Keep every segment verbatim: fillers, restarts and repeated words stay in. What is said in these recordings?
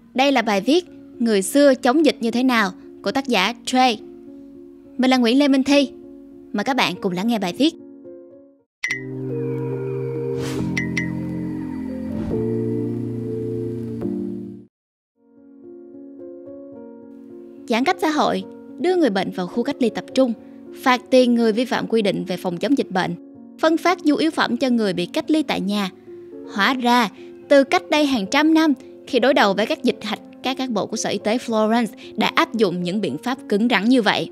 Đây là bài viết Người xưa chống dịch như thế nào của tác giả Trey. Mình là Nguyễn Lê Minh Thi. Mời các bạn cùng lắng nghe bài viết. Giãn cách xã hội, đưa người bệnh vào khu cách ly tập trung, phạt tiền người vi phạm quy định về phòng chống dịch bệnh, phân phát nhu yếu phẩm cho người bị cách ly tại nhà. Hóa ra, từ cách đây hàng trăm năm, khi đối đầu với các dịch hạch, các cán bộ của Sở Y tế Florence đã áp dụng những biện pháp cứng rắn như vậy.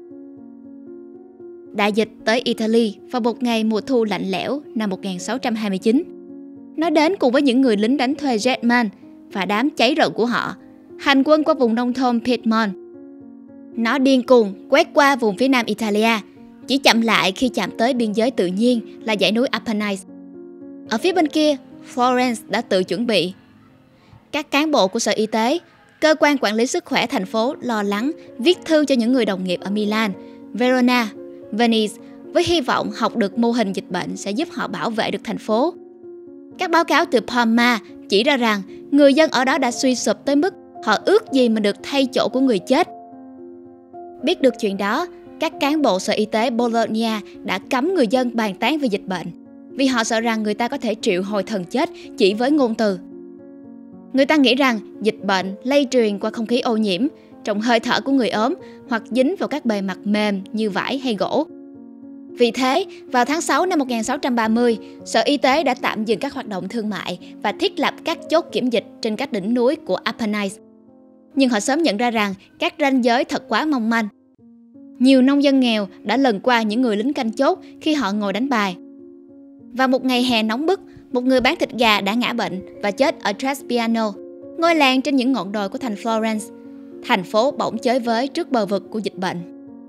Đại dịch tới Italy vào một ngày mùa thu lạnh lẽo năm một nghìn sáu trăm hai mươi chín. Nó đến cùng với những người lính đánh thuê Jetman và đám cháy rợn của họ, hành quân qua vùng nông thôn Piedmont. Nó điên cuồng quét qua vùng phía nam Italia, chỉ chậm lại khi chạm tới biên giới tự nhiên là dãy núi Apennines. Ở phía bên kia, Florence đã tự chuẩn bị. Các cán bộ của Sở Y tế, cơ quan quản lý sức khỏe thành phố lo lắng viết thư cho những người đồng nghiệp ở Milan, Verona, Venice với hy vọng học được mô hình dịch bệnh sẽ giúp họ bảo vệ được thành phố. Các báo cáo từ Parma chỉ ra rằng người dân ở đó đã suy sụp tới mức họ ước gì mình được thay chỗ của người chết. Biết được chuyện đó, các cán bộ Sở Y tế Bologna đã cấm người dân bàn tán về dịch bệnh vì họ sợ rằng người ta có thể triệu hồi thần chết chỉ với ngôn từ. Người ta nghĩ rằng dịch bệnh lây truyền qua không khí ô nhiễm, trong hơi thở của người ốm hoặc dính vào các bề mặt mềm như vải hay gỗ. Vì thế, vào tháng sáu năm một nghìn sáu trăm ba mươi, Sở Y tế đã tạm dừng các hoạt động thương mại và thiết lập các chốt kiểm dịch trên các đỉnh núi của Apennines. Nhưng họ sớm nhận ra rằng các ranh giới thật quá mong manh. Nhiều nông dân nghèo đã lần qua những người lính canh chốt khi họ ngồi đánh bài. Vào một ngày hè nóng bức, một người bán thịt gà đã ngã bệnh và chết ở Trespiano, ngôi làng trên những ngọn đồi của thành Florence. Thành phố bỗng chới với trước bờ vực của dịch bệnh.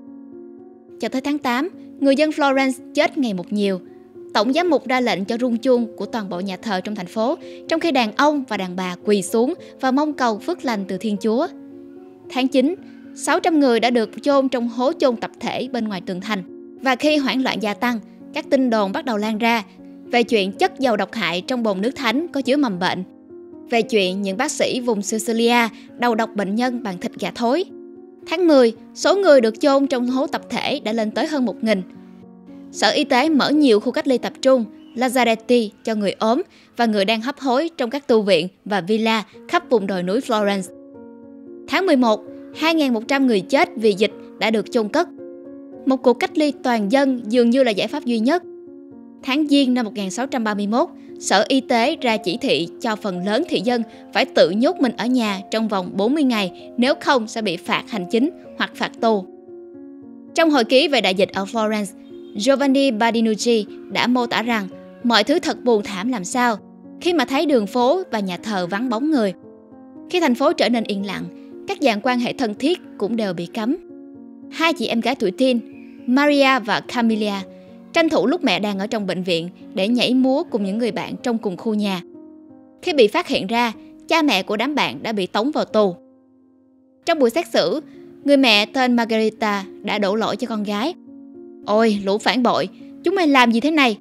Cho tới tháng tám, người dân Florence chết ngày một nhiều. Tổng giám mục ra lệnh cho rung chuông của toàn bộ nhà thờ trong thành phố, trong khi đàn ông và đàn bà quỳ xuống và mong cầu phước lành từ Thiên Chúa. Tháng chín, sáu trăm người đã được chôn trong hố chôn tập thể bên ngoài tường thành. Và khi hoảng loạn gia tăng, các tin đồn bắt đầu lan ra về chuyện chất dầu độc hại trong bồn nước thánh có chứa mầm bệnh, về chuyện những bác sĩ vùng Sicilia đầu độc bệnh nhân bằng thịt gà thối. Tháng mười, số người được chôn trong hố tập thể đã lên tới hơn một nghìn. Sở Y tế mở nhiều khu cách ly tập trung, Lazzaretti cho người ốm và người đang hấp hối trong các tu viện và villa khắp vùng đồi núi Florence. Tháng mười một, hai nghìn một trăm người chết vì dịch đã được chôn cất. Một cuộc cách ly toàn dân dường như là giải pháp duy nhất. Tháng Giêng năm một nghìn sáu trăm ba mươi mốt, Sở Y tế ra chỉ thị cho phần lớn thị dân phải tự nhốt mình ở nhà trong vòng bốn mươi ngày, nếu không sẽ bị phạt hành chính hoặc phạt tù. Trong hồi ký về đại dịch ở Florence, Giovanni Badinucci đã mô tả rằng mọi thứ thật buồn thảm làm sao khi mà thấy đường phố và nhà thờ vắng bóng người. Khi thành phố trở nên yên lặng, các dạng quan hệ thân thiết cũng đều bị cấm. Hai chị em gái tuổi teen, Maria và Camilla, tranh thủ lúc mẹ đang ở trong bệnh viện để nhảy múa cùng những người bạn trong cùng khu nhà. Khi bị phát hiện ra, cha mẹ của đám bạn đã bị tống vào tù. Trong buổi xét xử, người mẹ tên Margarita đã đổ lỗi cho con gái. Ôi, lũ phản bội, chúng mày làm gì thế này?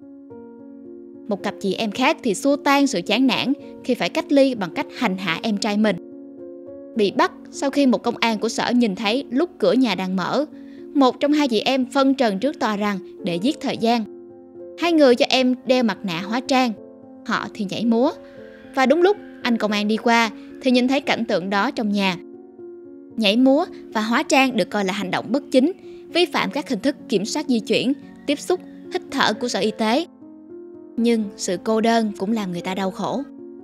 Một cặp chị em khác thì xua tan sự chán nản khi phải cách ly bằng cách hành hạ em trai mình. Bị bắt sau khi một công an của sở nhìn thấy lúc cửa nhà đang mở. Một trong hai chị em phân trần trước tòa rằng để giết thời gian. Hai người cho em đeo mặt nạ hóa trang, họ thì nhảy múa. Và đúng lúc anh công an đi qua thì nhìn thấy cảnh tượng đó trong nhà. Nhảy múa và hóa trang được coi là hành động bất chính, vi phạm các hình thức kiểm soát di chuyển, tiếp xúc, hít thở của Sở Y tế. Nhưng sự cô đơn cũng làm người ta đau khổ.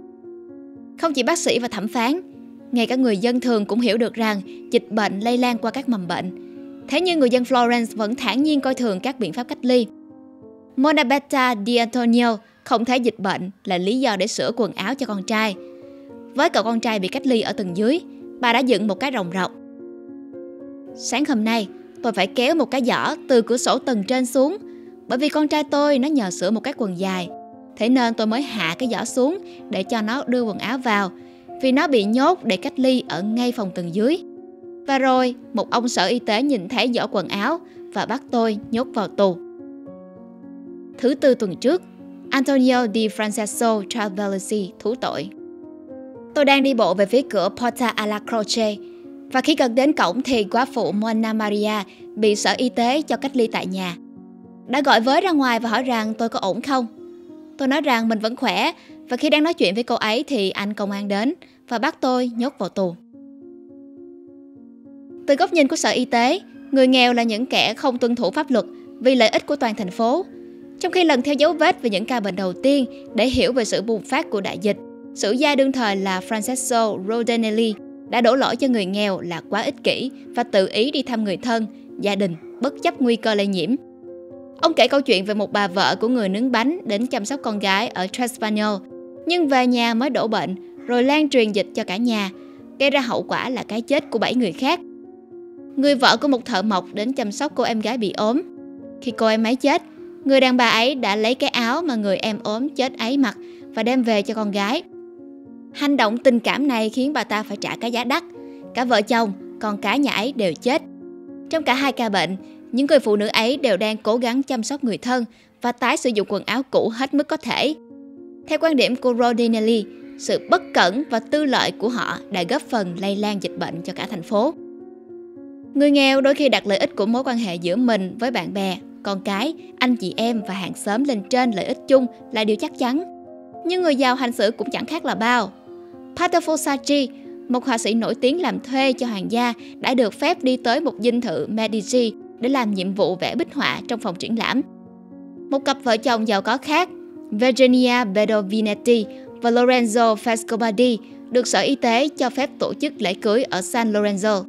Không chỉ bác sĩ và thẩm phán, ngay cả người dân thường cũng hiểu được rằng dịch bệnh lây lan qua các mầm bệnh. Thế nhưng người dân Florence vẫn thản nhiên coi thường các biện pháp cách ly. Monabetta Di Antonio không thấy dịch bệnh là lý do để sửa quần áo cho con trai. Với cậu con trai bị cách ly ở tầng dưới, bà đã dựng một cái rồng rọc. Sáng hôm nay, tôi phải kéo một cái giỏ từ cửa sổ tầng trên xuống, bởi vì con trai tôi nó nhờ sửa một cái quần dài. Thế nên tôi mới hạ cái giỏ xuống để cho nó đưa quần áo vào, vì nó bị nhốt để cách ly ở ngay phòng tầng dưới. Và rồi, một ông Sở Y tế nhìn thấy giỏ quần áo và bắt tôi nhốt vào tù. Thứ tư tuần trước, Antonio Di Francesco Travelsi thú tội. Tôi đang đi bộ về phía cửa Porta alla Croce, và khi gần đến cổng thì góa phụ Monna Maria bị sở y tế cho cách ly tại nhà. Đã gọi với ra ngoài và hỏi rằng tôi có ổn không. Tôi nói rằng mình vẫn khỏe, và khi đang nói chuyện với cô ấy thì anh công an đến và bắt tôi nhốt vào tù. Từ góc nhìn của sở y tế, người nghèo là những kẻ không tuân thủ pháp luật vì lợi ích của toàn thành phố. Trong khi lần theo dấu vết về những ca bệnh đầu tiên để hiểu về sự bùng phát của đại dịch, sử gia đương thời là Francesco Rodinelli đã đổ lỗi cho người nghèo là quá ích kỷ và tự ý đi thăm người thân, gia đình, bất chấp nguy cơ lây nhiễm. Ông kể câu chuyện về một bà vợ của người nướng bánh đến chăm sóc con gái ở Trespano, nhưng về nhà mới đổ bệnh, rồi lan truyền dịch cho cả nhà, gây ra hậu quả là cái chết của bảy người khác. Người vợ của một thợ mộc đến chăm sóc cô em gái bị ốm. Khi cô em ấy chết, người đàn bà ấy đã lấy cái áo mà người em ốm chết ấy mặc và đem về cho con gái. Hành động tình cảm này khiến bà ta phải trả cái giá đắt. Cả vợ chồng, con cái nhà ấy đều chết. Trong cả hai ca bệnh, những người phụ nữ ấy đều đang cố gắng chăm sóc người thân và tái sử dụng quần áo cũ hết mức có thể. Theo quan điểm của Rodinelli, sự bất cẩn và tư lợi của họ đã góp phần lây lan dịch bệnh cho cả thành phố. Người nghèo đôi khi đặt lợi ích của mối quan hệ giữa mình với bạn bè, con cái, anh chị em và hàng xóm lên trên lợi ích chung là điều chắc chắn. Nhưng người giàu hành xử cũng chẳng khác là bao. Pater Fossacchi, một họa sĩ nổi tiếng làm thuê cho hoàng gia, đã được phép đi tới một dinh thự Medici để làm nhiệm vụ vẽ bích họa trong phòng triển lãm. Một cặp vợ chồng giàu có khác, Virginia Bedovinetti và Lorenzo Frescobaldi, được sở y tế cho phép tổ chức lễ cưới ở San Lorenzo.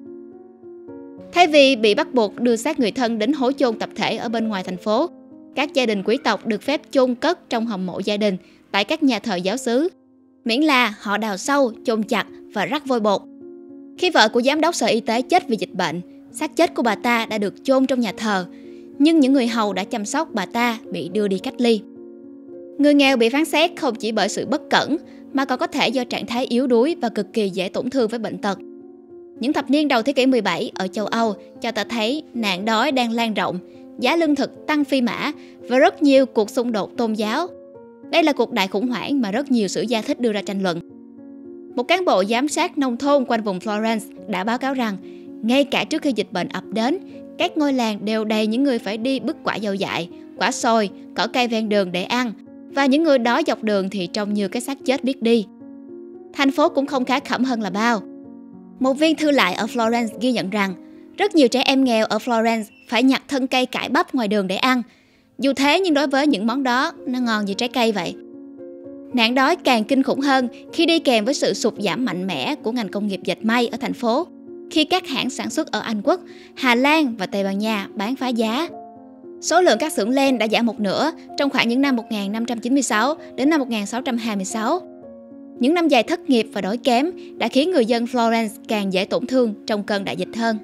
Thay vì bị bắt buộc đưa xác người thân đến hố chôn tập thể ở bên ngoài thành phố, các gia đình quý tộc được phép chôn cất trong hầm mộ gia đình tại các nhà thờ giáo xứ, miễn là họ đào sâu, chôn chặt và rắc vôi bột. Khi vợ của giám đốc sở y tế chết vì dịch bệnh, xác chết của bà ta đã được chôn trong nhà thờ, nhưng những người hầu đã chăm sóc bà ta bị đưa đi cách ly. Người nghèo bị phán xét không chỉ bởi sự bất cẩn, mà còn có thể do trạng thái yếu đuối và cực kỳ dễ tổn thương với bệnh tật. Những thập niên đầu thế kỷ mười bảy ở châu Âu cho ta thấy nạn đói đang lan rộng, giá lương thực tăng phi mã và rất nhiều cuộc xung đột tôn giáo. Đây là cuộc đại khủng hoảng mà rất nhiều sử gia thích đưa ra tranh luận. Một cán bộ giám sát nông thôn quanh vùng Florence đã báo cáo rằng, ngay cả trước khi dịch bệnh ập đến, các ngôi làng đều đầy những người phải đi bứt quả dâu dại, quả xôi, cỏ cây ven đường để ăn, và những người đó dọc đường thì trông như cái xác chết biết đi. Thành phố cũng không khá khẩm hơn là bao. Một viên thư lại ở Florence ghi nhận rằng, rất nhiều trẻ em nghèo ở Florence phải nhặt thân cây cải bắp ngoài đường để ăn. Dù thế nhưng đối với những món đó, nó ngon như trái cây vậy. Nạn đói càng kinh khủng hơn khi đi kèm với sự sụt giảm mạnh mẽ của ngành công nghiệp dệt may ở thành phố, khi các hãng sản xuất ở Anh Quốc, Hà Lan và Tây Ban Nha bán phá giá. Số lượng các xưởng len đã giảm một nửa trong khoảng những năm một nghìn năm trăm chín mươi sáu đến năm một nghìn sáu trăm hai mươi sáu. Những năm dài thất nghiệp và đói kém đã khiến người dân Florence càng dễ tổn thương trong cơn đại dịch hơn.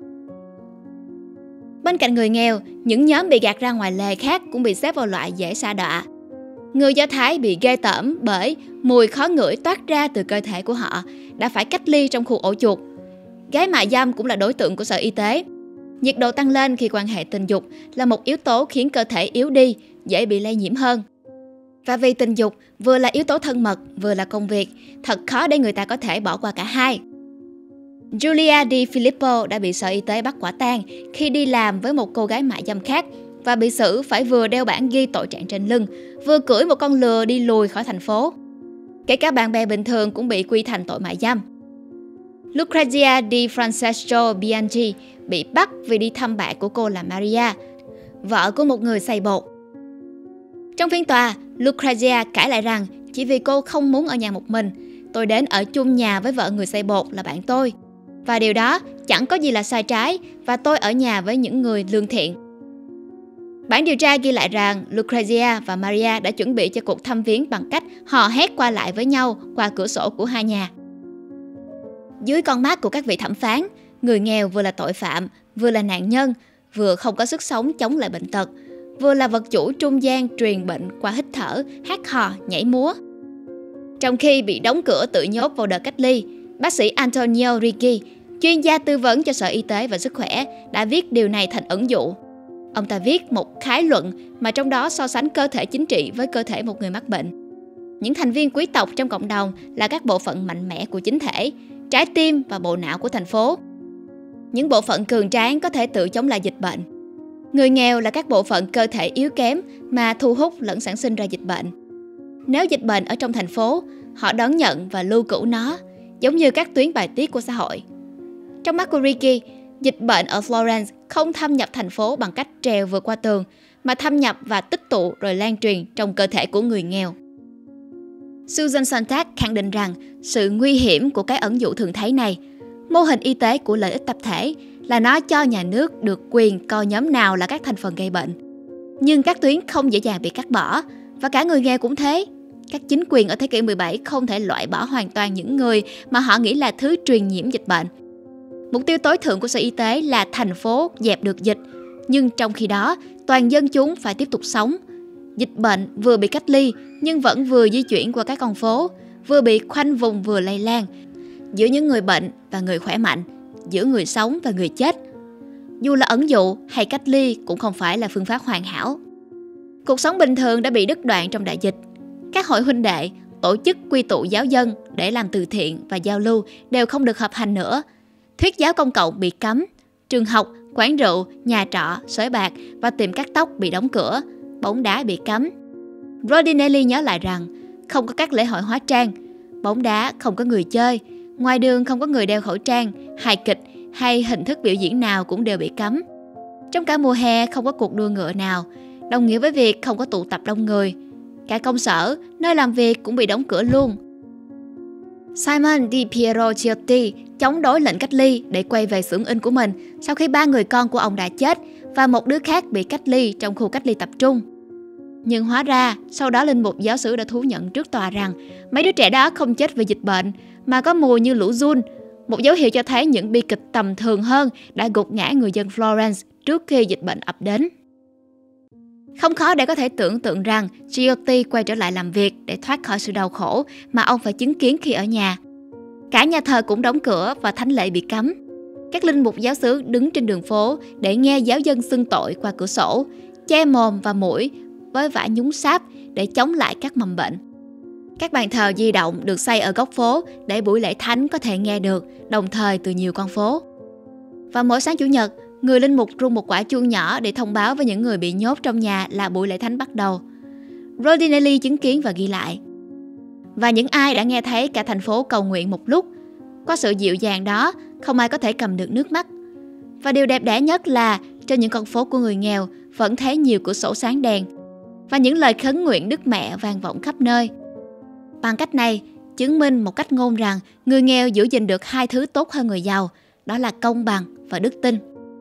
Bên cạnh người nghèo, những nhóm bị gạt ra ngoài lề khác cũng bị xếp vào loại dễ sa đọa. Người Do Thái bị ghê tởm bởi mùi khó ngửi toát ra từ cơ thể của họ, đã phải cách ly trong khu ổ chuột. Gái mại dâm cũng là đối tượng của sở y tế. Nhiệt độ tăng lên khi quan hệ tình dục là một yếu tố khiến cơ thể yếu đi, dễ bị lây nhiễm hơn. Và vì tình dục vừa là yếu tố thân mật, vừa là công việc, thật khó để người ta có thể bỏ qua cả hai. Giulia Di Filippo đã bị sở y tế bắt quả tang khi đi làm với một cô gái mại dâm khác và bị xử phải vừa đeo bảng ghi tội trạng trên lưng, vừa cưỡi một con lừa đi lùi khỏi thành phố. Kể cả bạn bè bình thường cũng bị quy thành tội mại dâm. Lucrezia Di Francesco Bianchi bị bắt vì đi thăm bạn của cô là Maria, vợ của một người xay bột. Trong phiên tòa, Lucrezia cãi lại rằng chỉ vì cô không muốn ở nhà một mình, tôi đến ở chung nhà với vợ người xay bột là bạn tôi. Và điều đó chẳng có gì là sai trái và tôi ở nhà với những người lương thiện. Bản điều tra ghi lại rằng Lucrezia và Maria đã chuẩn bị cho cuộc thăm viếng bằng cách hò hét qua lại với nhau qua cửa sổ của hai nhà. Dưới con mắt của các vị thẩm phán, người nghèo vừa là tội phạm, vừa là nạn nhân, vừa không có sức sống chống lại bệnh tật, vừa là vật chủ trung gian truyền bệnh qua hít thở, hát hò, nhảy múa. Trong khi bị đóng cửa tự nhốt vào đợt cách ly, bác sĩ Antonio Ricci, chuyên gia tư vấn cho Sở Y tế và Sức khỏe, đã viết điều này thành ẩn dụ. Ông ta viết một khái luận mà trong đó so sánh cơ thể chính trị với cơ thể một người mắc bệnh. Những thành viên quý tộc trong cộng đồng là các bộ phận mạnh mẽ của chính thể, trái tim và bộ não của thành phố. Những bộ phận cường tráng có thể tự chống lại dịch bệnh. Người nghèo là các bộ phận cơ thể yếu kém mà thu hút lẫn sản sinh ra dịch bệnh. Nếu dịch bệnh ở trong thành phố, họ đón nhận và lưu cữu nó, giống như các tuyến bài tiết của xã hội. Trong mắt của Ricky, dịch bệnh ở Florence không thâm nhập thành phố bằng cách trèo vượt qua tường, mà thâm nhập và tích tụ rồi lan truyền trong cơ thể của người nghèo. Susan Sontag khẳng định rằng sự nguy hiểm của cái ẩn dụ thường thấy này, mô hình y tế của lợi ích tập thể, là nó cho nhà nước được quyền coi nhóm nào là các thành phần gây bệnh. Nhưng các tuyến không dễ dàng bị cắt bỏ, và cả người nghèo cũng thế. Các chính quyền ở thế kỷ mười bảy không thể loại bỏ hoàn toàn những người mà họ nghĩ là thứ truyền nhiễm dịch bệnh. Mục tiêu tối thượng của Sở Y tế là thành phố dẹp được dịch, nhưng trong khi đó, toàn dân chúng phải tiếp tục sống. Dịch bệnh vừa bị cách ly nhưng vẫn vừa di chuyển qua các con phố, vừa bị khoanh vùng vừa lây lan, giữa những người bệnh và người khỏe mạnh, giữa người sống và người chết. Dù là ẩn dụ hay cách ly cũng không phải là phương pháp hoàn hảo. Cuộc sống bình thường đã bị đứt đoạn trong đại dịch. Các hội huynh đệ, tổ chức quy tụ giáo dân để làm từ thiện và giao lưu đều không được hợp hành nữa. Thuyết giáo công cộng bị cấm, trường học, quán rượu, nhà trọ, sới bạc và tiệm cắt tóc bị đóng cửa, bóng đá bị cấm. Rodinelli nhớ lại rằng không có các lễ hội hóa trang, bóng đá không có người chơi, ngoài đường không có người đeo khẩu trang, hài kịch hay hình thức biểu diễn nào cũng đều bị cấm. Trong cả mùa hè không có cuộc đua ngựa nào, đồng nghĩa với việc không có tụ tập đông người. Cả công sở, nơi làm việc cũng bị đóng cửa luôn. Simon Di Piero Ciotti chống đối lệnh cách ly để quay về xưởng in của mình sau khi ba người con của ông đã chết và một đứa khác bị cách ly trong khu cách ly tập trung. Nhưng hóa ra, sau đó linh mục giáo xứ đã thú nhận trước tòa rằng mấy đứa trẻ đó không chết vì dịch bệnh mà có mùi như lũ giun, một dấu hiệu cho thấy những bi kịch tầm thường hơn đã gục ngã người dân Florence trước khi dịch bệnh ập đến. Không khó để có thể tưởng tượng rằng Ciotti quay trở lại làm việc để thoát khỏi sự đau khổ mà ông phải chứng kiến khi ở nhà. Cả nhà thờ cũng đóng cửa và thánh lễ bị cấm. Các linh mục giáo xứ đứng trên đường phố để nghe giáo dân xưng tội qua cửa sổ, che mồm và mũi với vải nhúng sáp để chống lại các mầm bệnh. Các bàn thờ di động được xây ở góc phố để buổi lễ thánh có thể nghe được đồng thời từ nhiều con phố. Và mỗi sáng Chủ nhật, người linh mục rung một quả chuông nhỏ để thông báo với những người bị nhốt trong nhà là buổi lễ thánh bắt đầu. Rodinelli chứng kiến và ghi lại. Và những ai đã nghe thấy cả thành phố cầu nguyện một lúc, qua sự dịu dàng đó, không ai có thể cầm được nước mắt. Và điều đẹp đẽ nhất là trên những con phố của người nghèo vẫn thấy nhiều cửa sổ sáng đèn và những lời khấn nguyện Đức Mẹ vang vọng khắp nơi. Bằng cách này, chứng minh một cách ngôn rằng người nghèo giữ gìn được hai thứ tốt hơn người giàu, đó là công bằng và đức tin.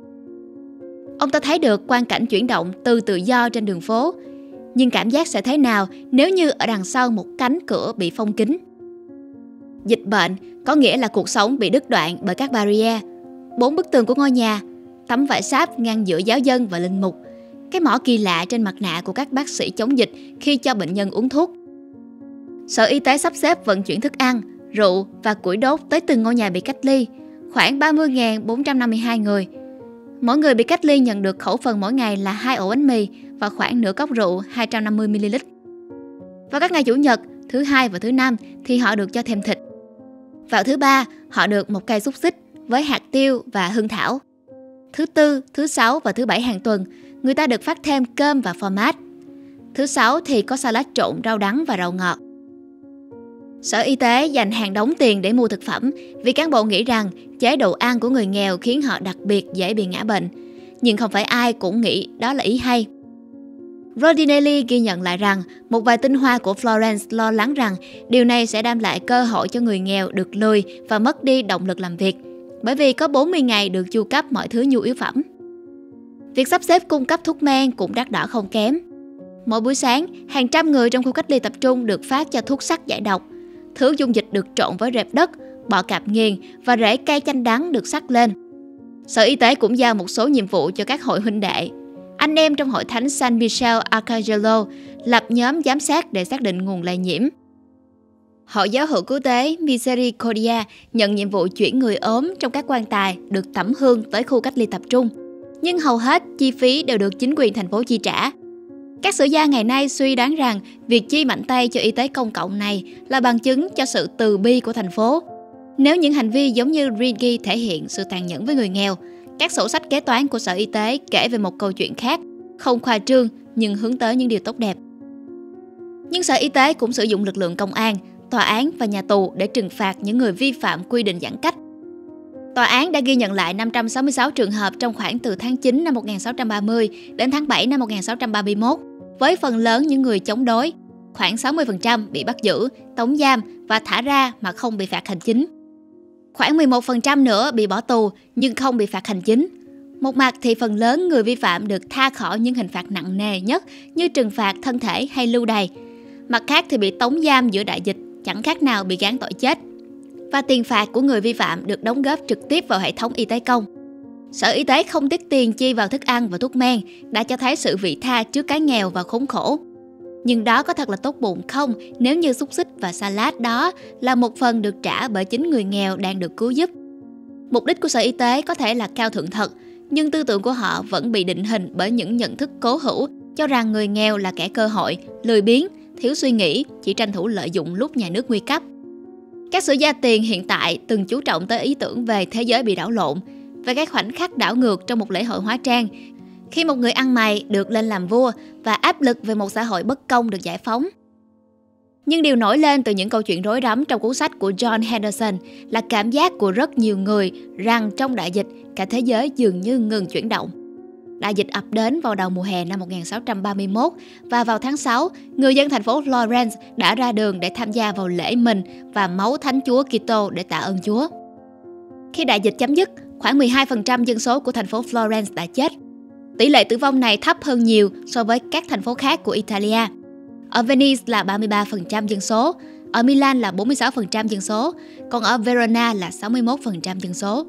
Ông ta thấy được quang cảnh chuyển động từ tự do trên đường phố, nhưng cảm giác sẽ thế nào nếu như ở đằng sau một cánh cửa bị phong kín? Dịch bệnh có nghĩa là cuộc sống bị đứt đoạn bởi các barrier, bốn bức tường của ngôi nhà, tấm vải sáp ngăn giữa giáo dân và linh mục, cái mỏ kỳ lạ trên mặt nạ của các bác sĩ chống dịch khi cho bệnh nhân uống thuốc. Sở Y tế sắp xếp vận chuyển thức ăn, rượu và củi đốt tới từng ngôi nhà bị cách ly, khoảng ba mươi nghìn bốn trăm năm mươi hai người. Mỗi người bị cách ly nhận được khẩu phần mỗi ngày là hai ổ bánh mì và khoảng nửa cốc rượu hai trăm năm mươi mi li lít. Vào các ngày Chủ nhật, thứ hai và thứ năm thì họ được cho thêm thịt. Vào thứ ba, họ được một cây xúc xích với hạt tiêu và hương thảo. Thứ tư, thứ sáu và thứ bảy hàng tuần, người ta được phát thêm cơm và phô mát. Thứ sáu thì có salad trộn rau đắng và rau ngọt. Sở Y tế dành hàng đống tiền để mua thực phẩm vì cán bộ nghĩ rằng chế độ ăn của người nghèo khiến họ đặc biệt dễ bị ngã bệnh. Nhưng không phải ai cũng nghĩ đó là ý hay. Rodinelli ghi nhận lại rằng một vài tinh hoa của Florence lo lắng rằng điều này sẽ đem lại cơ hội cho người nghèo được lười và mất đi động lực làm việc, bởi vì có bốn mươi ngày được chu cấp mọi thứ nhu yếu phẩm. Việc sắp xếp cung cấp thuốc men cũng đắt đỏ không kém. Mỗi buổi sáng, hàng trăm người trong khu cách ly tập trung được phát cho thuốc sắc giải độc. Thứ dung dịch được trộn với rệp đất, bọ cạp nghiền và rễ cây chanh đắng được sắc lên. Sở Y tế cũng giao một số nhiệm vụ cho các hội huynh đệ. Anh em trong hội thánh San Michele Arcangelo lập nhóm giám sát để xác định nguồn lây nhiễm. Hội giáo hữu cứu tế Misericordia nhận nhiệm vụ chuyển người ốm trong các quan tài được tẩm hương tới khu cách ly tập trung. Nhưng hầu hết chi phí đều được chính quyền thành phố chi trả. Các sử gia ngày nay suy đoán rằng việc chi mạnh tay cho y tế công cộng này là bằng chứng cho sự từ bi của thành phố. Nếu những hành vi giống như Ringy thể hiện sự tàn nhẫn với người nghèo, các sổ sách kế toán của Sở Y tế kể về một câu chuyện khác, không khoa trương nhưng hướng tới những điều tốt đẹp. Nhưng Sở Y tế cũng sử dụng lực lượng công an, tòa án và nhà tù để trừng phạt những người vi phạm quy định giãn cách. Tòa án đã ghi nhận lại năm trăm sáu mươi sáu trường hợp trong khoảng từ tháng chín năm một nghìn sáu trăm ba mươi đến tháng bảy năm một nghìn sáu trăm ba mươi mốt, với phần lớn những người chống đối, khoảng sáu mươi phần trăm bị bắt giữ, tống giam và thả ra mà không bị phạt hành chính. Khoảng mười một phần trăm nữa bị bỏ tù nhưng không bị phạt hành chính. Một mặt thì phần lớn người vi phạm được tha khỏi những hình phạt nặng nề nhất như trừng phạt thân thể hay lưu đày. Mặt khác thì bị tống giam giữa đại dịch, chẳng khác nào bị gán tội chết. Và tiền phạt của người vi phạm được đóng góp trực tiếp vào hệ thống y tế công. Sở Y tế không tiết tiền chi vào thức ăn và thuốc men đã cho thấy sự vị tha trước cái nghèo và khốn khổ. Nhưng đó có thật là tốt bụng không nếu như xúc xích và salad đó là một phần được trả bởi chính người nghèo đang được cứu giúp. Mục đích của Sở Y tế có thể là cao thượng thật, nhưng tư tưởng của họ vẫn bị định hình bởi những nhận thức cố hữu cho rằng người nghèo là kẻ cơ hội, lười biếng, thiếu suy nghĩ, chỉ tranh thủ lợi dụng lúc nhà nước nguy cấp. Các sử gia tiền hiện tại từng chú trọng tới ý tưởng về thế giới bị đảo lộn, về các khoảnh khắc đảo ngược trong một lễ hội hóa trang, khi một người ăn mày được lên làm vua và áp lực về một xã hội bất công được giải phóng. Nhưng điều nổi lên từ những câu chuyện rối rắm trong cuốn sách của John Henderson là cảm giác của rất nhiều người rằng trong đại dịch, cả thế giới dường như ngừng chuyển động. Đại dịch ập đến vào đầu mùa hè năm một nghìn sáu trăm ba mươi mốt và vào tháng sáu, người dân thành phố Florence đã ra đường để tham gia vào lễ mình và máu Thánh Chúa Kitô để tạ ơn Chúa. Khi đại dịch chấm dứt, khoảng mười hai phần trăm dân số của thành phố Florence đã chết. Tỷ lệ tử vong này thấp hơn nhiều so với các thành phố khác của Italia. Ở Venice là ba mươi ba phần trăm dân số, ở Milan là bốn mươi sáu phần trăm dân số, còn ở Verona là sáu mươi mốt phần trăm dân số.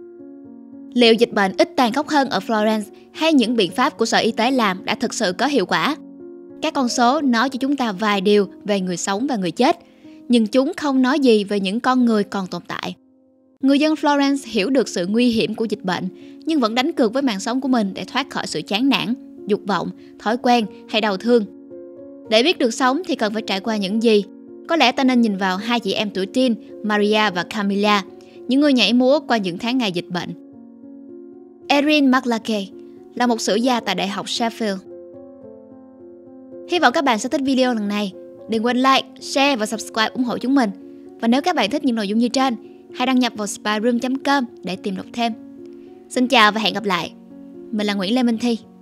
Liệu dịch bệnh ít tàn khốc hơn ở Florence hay những biện pháp của Sở Y tế làm đã thực sự có hiệu quả? Các con số nói cho chúng ta vài điều về người sống và người chết, nhưng chúng không nói gì về những con người còn tồn tại. Người dân Florence hiểu được sự nguy hiểm của dịch bệnh, nhưng vẫn đánh cược với mạng sống của mình để thoát khỏi sự chán nản, dục vọng, thói quen hay đau thương. Để biết được sống thì cần phải trải qua những gì? Có lẽ ta nên nhìn vào hai chị em tuổi teen, Maria và Camilla, những người nhảy múa qua những tháng ngày dịch bệnh. Erin McLachey là một sử gia tại Đại học Sheffield. Hy vọng các bạn sẽ thích video lần này. Đừng quên like, share và subscribe ủng hộ chúng mình. Và nếu các bạn thích những nội dung như trên, hãy đăng nhập vào spyroom chấm com để tìm đọc thêm. Xin chào và hẹn gặp lại. Mình là Nguyễn Lê Minh Thi.